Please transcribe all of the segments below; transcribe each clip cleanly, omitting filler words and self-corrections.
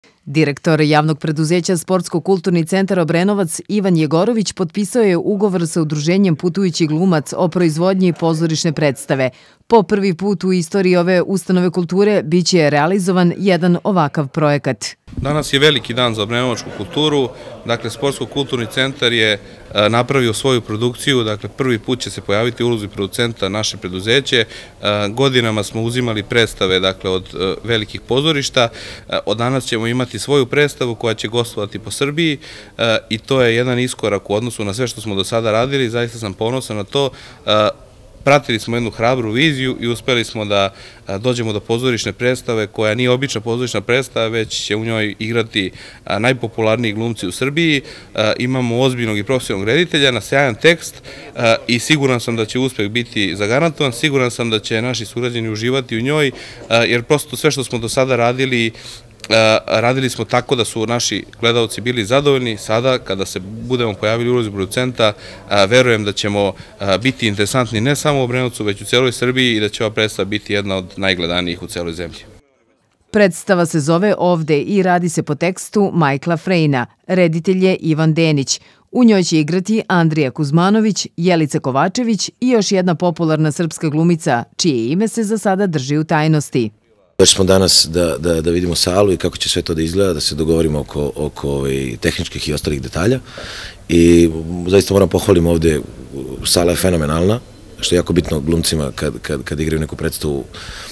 Direktor javnog preduzeća Sportsko-kulturni centar Obrenovac Ivan Jegorović potpisao je ugovor sa Udruženjem Putujući glumac o proizvodnji pozorišne predstave. Po prvi put u istoriji ove ustanove kulture biće realizovan jedan ovakav projekat. Danas je veliki dan za obrenovačku kulturu. Dakle, Sportsko-kulturni centar je napravio svoju produkciju. Dakle, prvi put će se pojaviti u ulozi producenta naše preduzeće. Godinama smo uzimali predstave, dakle, od velikih pozorišta. Od danas ćemo imati svoju predstavu koja će gostovati po Srbiji i to je jedan iskorak u odnosu na sve što smo do sada radili. Zaista sam ponosan na to. Pratili smo jednu hrabru viziju i uspeli smo da dođemo do pozorišne predstave koja nije obična pozorišna predstava, već će u njoj igrati najpopularniji glumci u Srbiji. Imamo ozbiljnog i profesionalnog reditelja na sjajan tekst i siguran sam da će uspeh biti zagarantovan. Siguran sam da će naši sugrađani uživati u njoj, jer prosto sve što smo do sada radili smo tako da su naši gledalci bili zadovoljni. Sada, kada se budemo pojavili u ulozi producenta, verujem da ćemo biti interesantni ne samo u Obrenovcu, već u celoj Srbiji i da će ova predstava biti jedna od najgledanijih u celoj zemlji. Predstava se zove Ovde i radi se po tekstu Majkla Frejna. Reditelj je Ivan Denić. U njoj će igrati Andrija Kuzmanović, Jelica Kovačević i još jedna popularna srpska glumica, čije ime se za sada drži u tajnosti. Došli smo danas da vidimo salu i kako će sve to da izgleda, da se dogovorimo oko tehničkih i ostalih detalja. I zaista moram pohvalim ovde, sala je fenomenalna, što je jako bitno glumcima kad igraju neku predstavu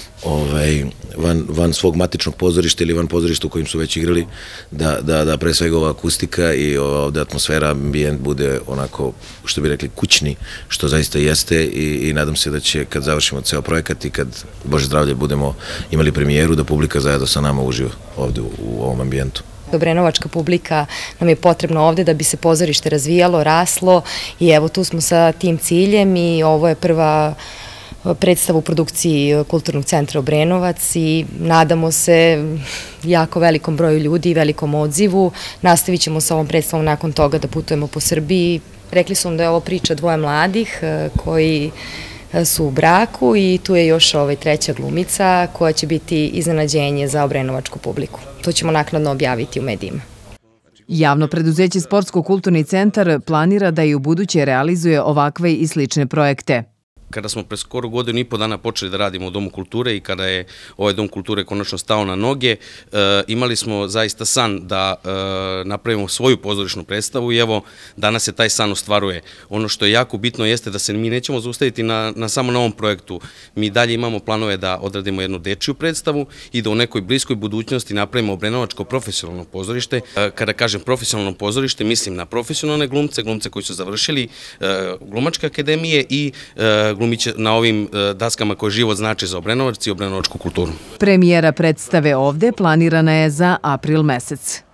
van svog matičnog pozorišta ili van pozorišta u kojim su već igrali, da pre svega ova akustika i ovde atmosfera, ambijent bude onako, što bi rekli, kućni, što zaista jeste i nadam se da će kad završimo ceo projekat i kad, Bože zdravlje, budemo imali premijeru, da publika zajedno sa nama uživa ovde u ovom ambijentu. Obrenovačka publika nam je potrebna ovde da bi se pozorište razvijalo, raslo i evo tu smo sa tim ciljem i ovo je prva predstava u produkciji Kulturnog centra Obrenovac i nadamo se jako velikom broju ljudi i velikom odzivu. Nastavit ćemo sa ovom predstavom nakon toga da putujemo po Srbiji. Rekli su da je ovo priča dvoje mladih koji su u braku i tu je još treća glumica koja će biti iznenađenje za obrenovačku publiku. To ćemo naknadno objaviti u medijima. Javno preduzeće Sportsko-kulturni centar planira da i u buduće realizuje ovakve i slične projekte. Kada smo pre skoro godinu i po dana počeli da radimo u Domu kulture i kada je ovaj Dom kulture konačno stao na noge, imali smo zaista san da napravimo svoju pozorišnu predstavu i evo, danas se taj san ostvaruje. Ono što je jako bitno jeste da se mi nećemo zaustaviti samo na ovom projektu. Mi dalje imamo planove da odradimo jednu dečiju predstavu i da u nekoj bliskoj budućnosti napravimo obrenovačko profesionalno pozorište. Kada kažem profesionalno pozorište, mislim na profesionalne glumce, glumce koji su završili glumačke akademije i glumiće na ovim daskama koje život znači za Obrenovac i obrenovačku kulturu. Premijera predstave Ovde planirana je za april mesec.